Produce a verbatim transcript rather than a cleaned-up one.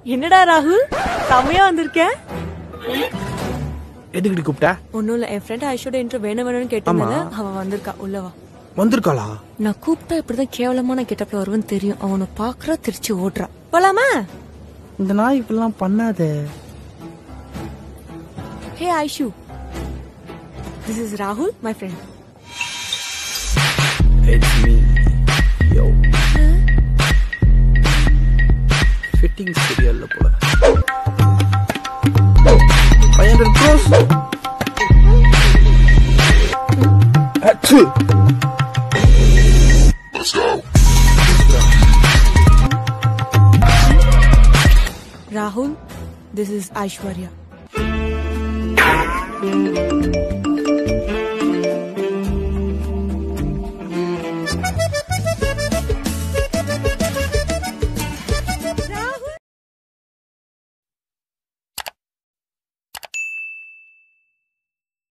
என்னடா ராகுல் செமையா வந்திருக்க? எதுக்கு கூப்பிட்ட? ஒண்ணும் இல்ல, என் ஃப்ரெண்ட் ஐஷோட இன்டர்வியூ வேணும் வேணும்னு கேட்டனால அவ வந்திருக்கா. உள்ளவா வந்திருக்காளா? நான் கூப்பிட்டா இப்படிதான் கேவலமான கெட்டப்ல வருவேன்னு தெரியும். அவனை பாக்குறா திருச்சி ஓடுறா. போலாமா? இந்த நாய் இப்பெல்லாம் பண்ணாதே. Hey Aishu, this is Rahul, my friend. It's me. Yo. Fitting serial la pola. five hundred crores. Achoo. Let's go. Rahul, this is Aishwarya.